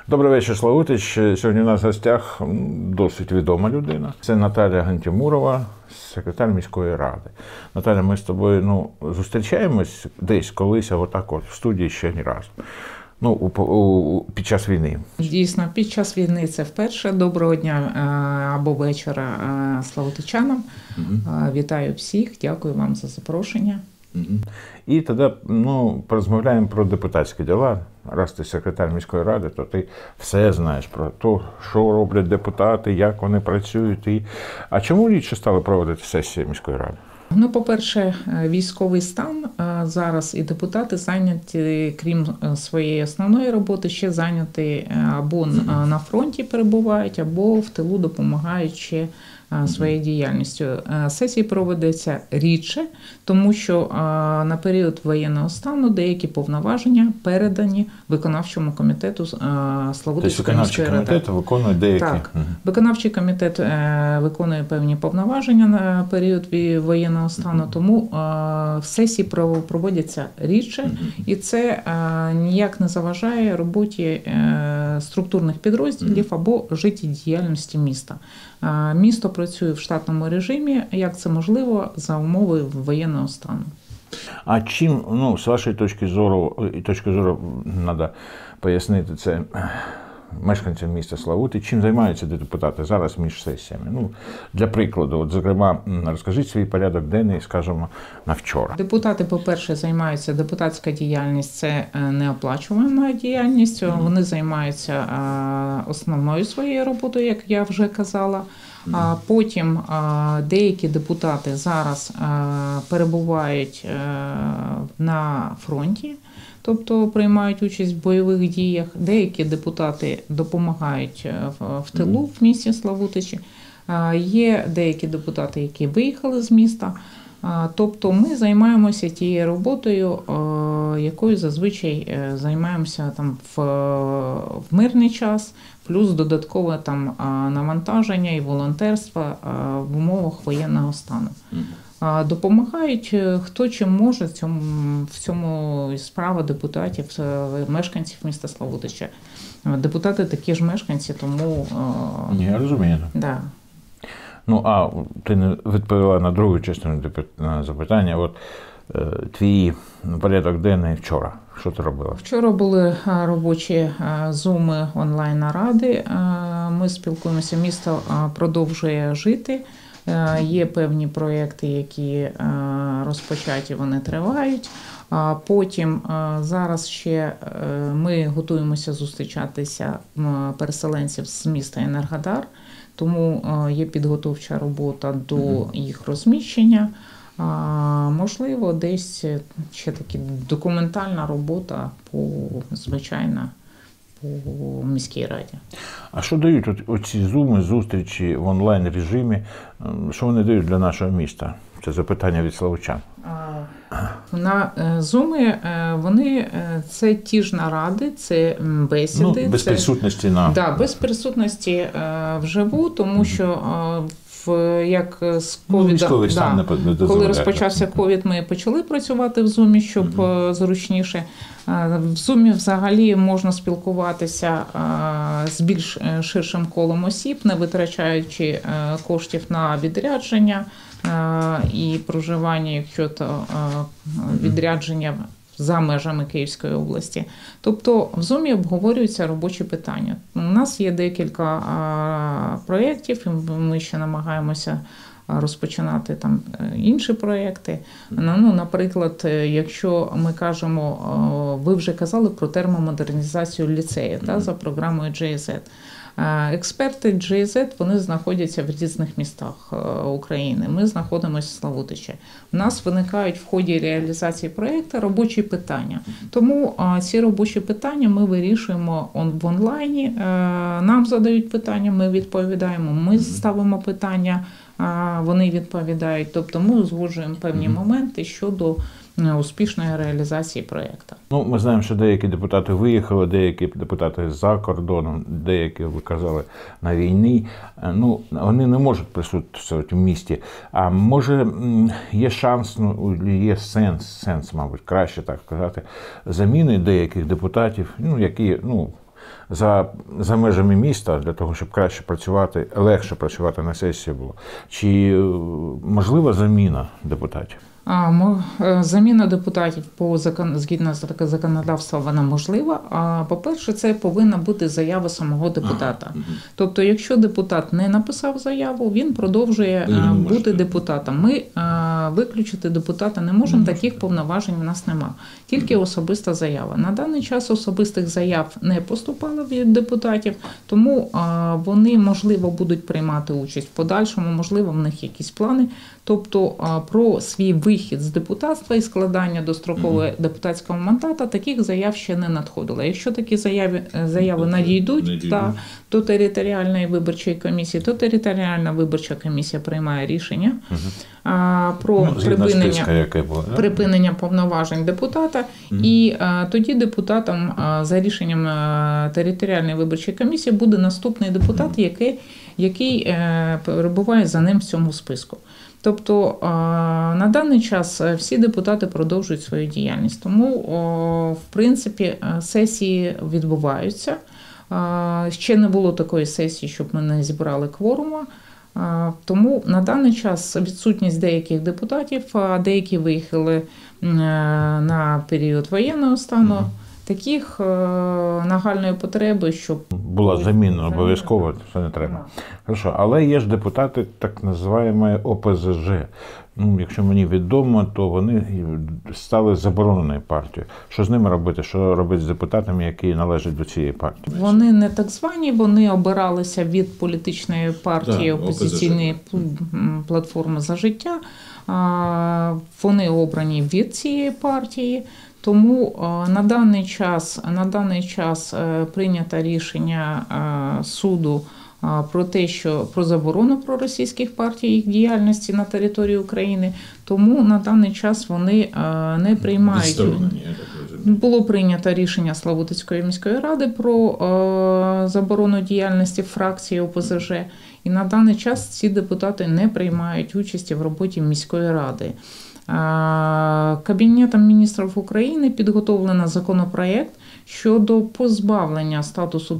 Добрий вечір, Славутич. Сьогодні у нас в гостях досить відома людина. Це Наталя Гантімурова, секретар міської ради. Наталя, ми з тобою зустрічаємось десь колись, а отак в студії ще ні разу. Під час війни. Дійсно, під час війни це вперше. Доброго дня або вечора славутичанам. Вітаю всіх, дякую вам за запрошення. І тоді порозмовляємо про депутатські діла. Раз ти секретар міської ради, то ти все знаєш про те, що роблять депутати, як вони працюють. А чому рідше стали проводити сесії міської ради? По-перше, військовий стан. Зараз і депутати зайняті, крім своєї основної роботи, ще зайняті або на фронті перебувають, або в тилу допомагають ще своєю діяльністю. Сесії проводяться рідше, тому що на період воєнного стану деякі повноваження передані виконавчому комітету Славутицької міської ради. Тобто виконавчий комітет виконує деякі? Так. Виконавчий комітет виконує певні повноваження на період воєнного стану, тому сесії проводяться рідше, і це ніяк не заважає роботі структурних підрозділів або життєдіяльності міста. Місто працює в штатному режимі, як це можливо, за умови воєнного стану. А чим, з вашої точки зору, треба пояснити це мешканцям міста Славути, чим займаються депутати зараз між сесіями? Для прикладу, зокрема, розкажіть свій порядок денний, скажімо, на вчора. Депутати, по-перше, займаються, депутатська діяльність – це неоплачувана діяльність, вони займаються основною своєю роботою, як я вже казала. Потім деякі депутати зараз перебувають на фронті, тобто приймають участь в бойових діях. Деякі депутати допомагають в тилу в місті Славутичі. Є деякі депутати, які виїхали з міста. Тобто ми займаємося тією роботою, якою зазвичай займаємося в мирний час, плюс додаткове навантаження і волонтерство в умовах воєнного стану. Допомагають хто чим може, в цьому справа депутатів, мешканців міста Славутича. Депутати такі ж мешканці, тому… Я розумію. Да. Ти не відповіла на другу частину запитання. Твій порядок денний вчора. Що ти робила? Вчора були робочі зуми онлайн-наради. Ми спілкуємося, місто продовжує жити. Є певні проєкти, які розпочаті, вони тривають. Потім зараз ще ми готуємося зустрічатися переселенців з міста Енергодар, тому є підготовча робота до їх розміщення. Можливо, десь ще таки документальна робота звичайна по міській раді. А що дають оці зуми, зустрічі в онлайн-режимі, що вони дають для нашого міста? Це запитання від славучан. На зуми це ті ж наради, це бесіди. Без присутності без присутності вживу, тому що як з ковіда, коли розпочався ковід, ми почали працювати в зумі, щоб зручніше. В зумі взагалі можна спілкуватися з більш ширшим колом осіб, не витрачаючи коштів на відрядження і проживання, якщо то відрядження за межами Київської області. Тобто в зумі обговорюються робочі питання. У нас є декілька проєктів, і ми ще намагаємося розпочинати інші проєкти. Наприклад, якщо ми кажемо, ви вже казали про термомодернізацію ліцею за програмою GIZ. Експерти GIZ, вони знаходяться в різних містах України. Ми знаходимося в Славутичі. У нас виникають в ході реалізації проєкту робочі питання. Тому ці робочі питання ми вирішуємо в онлайні. Нам задають питання, ми відповідаємо. Ми ставимо питання, вони відповідають. Тобто ми узгоджуємо певні моменти щодо успішної реалізації проєкту. Ми знаємо, що деякі депутати виїхали, деякі депутати за кордоном, деякі, ви казали, на війні. Вони не можуть присутствувати в місті. А може є шанс, є сенс, мабуть, краще так казати, заміни деяких депутатів, які за межами міста, для того, щоб краще працювати, легше працювати на сесії було? Чи можлива заміна депутатів? Заміна депутатів згідно законодавства вона можлива. По-перше, це повинна бути заява самого депутата. Тобто, якщо депутат не написав заяву, він продовжує бути депутатом. Ми виключити депутата не можемо, таких повноважень в нас нема. Тільки особиста заява. На даний час особистих заяв не поступало від депутатів, тому вони, можливо, будуть приймати участь в подальшому, можливо, в них якісь плани. Тобто про свій вихід з депутатства і складання дострокового депутатського мандата таких заяв ще не надходило. Якщо такі заяви надійдуть до територіальної виборчої комісії, то територіальна виборча комісія приймає рішення про припинення повноважень депутата, і тоді депутатом за рішенням територіальної виборчої комісії буде наступний депутат, який перебуває за ним в цьому списку. Тобто на даний час всі депутати продовжують свою діяльність. Тому, в принципі, сесії відбуваються. Ще не було такої сесії, щоб ми не зібрали кворума. Тому на даний час відсутність деяких депутатів, деякі виїхали на період воєнного стану. Таких нагальної потреби, щоб була заміна обов'язково, це не треба. Хорошо, але є ж депутати так називаємо ОПЗЖ. Якщо мені відомо, то вони стали забороненою партією. Що з ними робити? Що робити з депутатами, які належать до цієї партії? Вони не так звані, вони обиралися від політичної партії опозиційної платформи «За життя». Вони обрані від цієї партії. Тому на даний час прийнято рішення суду про заборону проросійських партій їх діяльності на території України. Тому на даний час вони не приймають. Було прийнято рішення Славутицької міської ради про заборону діяльності фракції ОПЗЖ. І на даний час ці депутати не приймають участі в роботі міської ради. Кабінетом міністрів України підготовлено законопроєкт щодо позбавлення статусу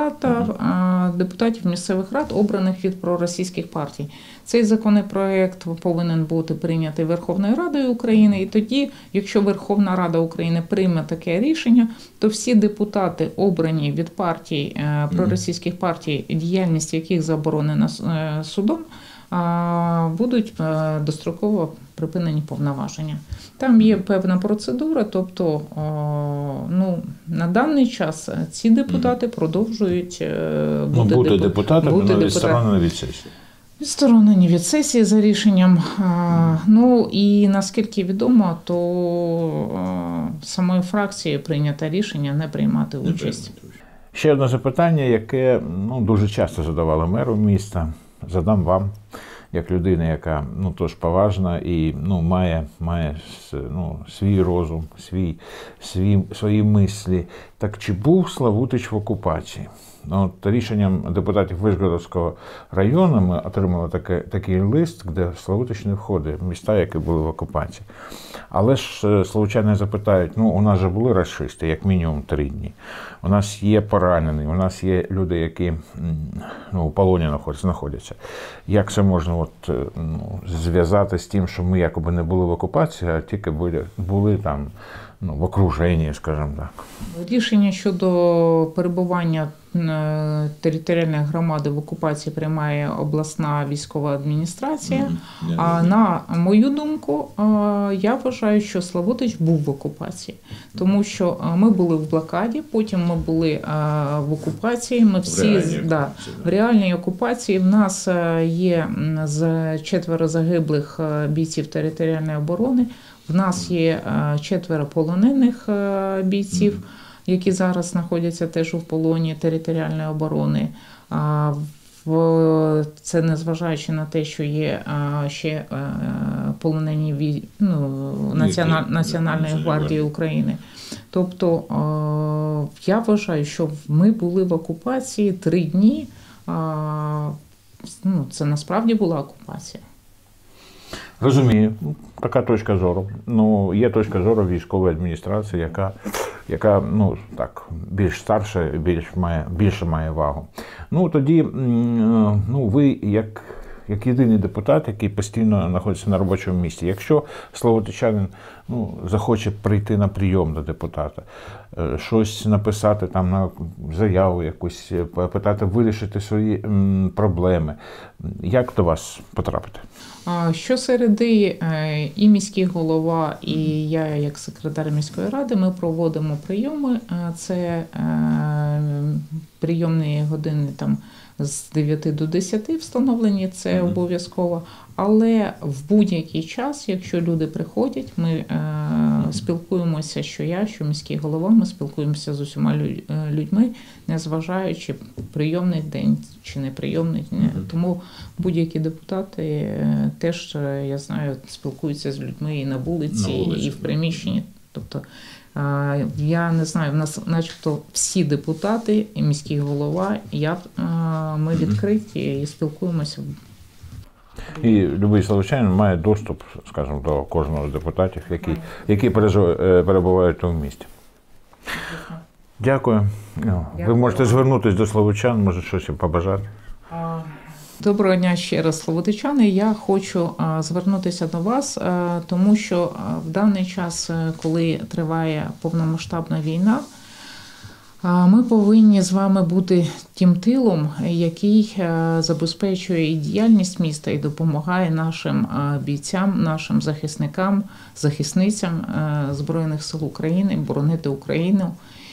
депутатів місцевих рад, обраних від проросійських партій. Цей законопроєкт повинен бути прийнятий Верховною Радою України, і тоді, якщо Верховна Рада України прийме таке рішення, то всі депутати, обрані від партій, проросійських партій, діяльність яких заборонена судом, будуть достроково припинені повноваження. Там є певна процедура, тобто на даний час ці депутати продовжують бути депутатами, але відсторонені від сесії. Відсторонені від сесії за рішенням. І наскільки відомо, то самої фракції прийнято рішення не приймати участь. Ще одне запитання, яке дуже часто задавали меру міста. Задам вам, як людина, яка тож поважна і має свій розум, свої мислі. Так чи був Славутич в окупації? Рішенням депутатів Вишгородського району ми отримали такий лист, де Славутич не входить, міста, які були в окупації. Але ж славутчани запитають, у нас же були рашисти, як мінімум 3 дні. У нас є поранені, у нас є люди, які у полоні знаходяться. Як це можна зв'язати з тим, що ми якоби не були в окупації, а тільки були там в окруженні, скажімо так? Рішення щодо перебування територіальної громади в окупації приймає обласна військова адміністрація. А на мою думку, я вважаю, що Славутич був в окупації. Тому що ми були в блокаді, потім ми були в окупації, ми всі в реальній окупації. В нас є 4 загиблих бійців територіальної оборони, в нас є 4 полонених бійців, які зараз знаходяться теж у полоні територіальної оборони. Це незважаючи на те, що є ще полонені Національної гвардії України. Тобто я вважаю, що ми були в окупації 3 дні. Це насправді була окупація. Розумію, така точка зору. Ну, є точка зору військової адміністрації, яка ну, так, більш старша, більше має вагу. Ну, тоді, ну, ви як єдиний депутат, який постійно знаходиться на робочому місці. Якщо славутичанин ну, захоче прийти на прийом до депутата, щось написати там на заяву якусь, питати вирішити свої проблеми, як до вас потрапити? Щосереди і міський голова, і я, як секретар міської ради, ми проводимо прийоми. Це прийомні години там з 9 до 10 встановлені, це обов'язково. Але в будь-який час, якщо люди приходять, ми спілкуємося, що міський голова, ми спілкуємося з усіма людьми, незважаючи прийомний день чи неприйомний день. Тому будь-які депутати теж, я знаю, спілкуються з людьми і на вулиці, і в приміщенні. Тобто, я не знаю, в нас начебто всі депутати, і міський голова, ми відкриті і спілкуємося. І будь-який славутичанин має доступ, скажімо, до кожного з депутатів, які перебувають у місті. Дякую. Ви можете звернутися до славутичан, може щось побажати. Доброго дня ще раз, славутичани. Я хочу звернутися до вас, тому що в даний час, коли триває повномасштабна війна, ми повинні з вами бути тим тилом, який забезпечує і діяльність міста, і допомагає нашим бійцям, нашим захисникам, захисницям Збройних сил України боронити Україну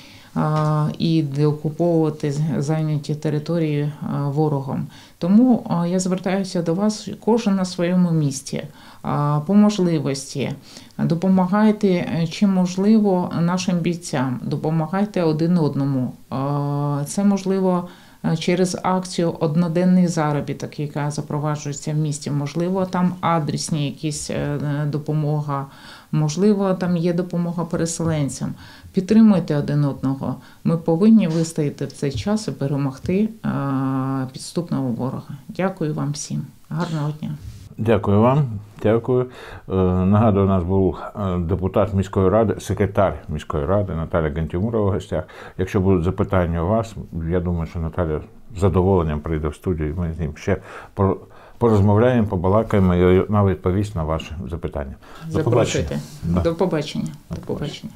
і деокуповувати зайняті території ворогом. Тому я звертаюся до вас, кожен на своєму місці, по можливості. Допомагайте, чим можливо, нашим бійцям, допомагайте один одному. Це можливо через акцію «Одноденний заробіток», яка запроваджується в місті. Можливо, там адресні якісь допомога, можливо, там є допомога переселенцям. Підтримуйте один одного. Ми повинні вистояти в цей час і перемогти підступного ворога. Дякую вам всім. Гарного дня. Дякую вам. Дякую. Нагадую, у нас був депутат міської ради, секретар міської ради Наталя Гантімурова в гостях. Якщо будуть запитання у вас, я думаю, що Наталя з задоволенням прийде в студію, і ми з ним ще порозмовляємо, побалакаємо, і вона відповість на ваші запитання. Запрошуйте. До побачення. До побачення.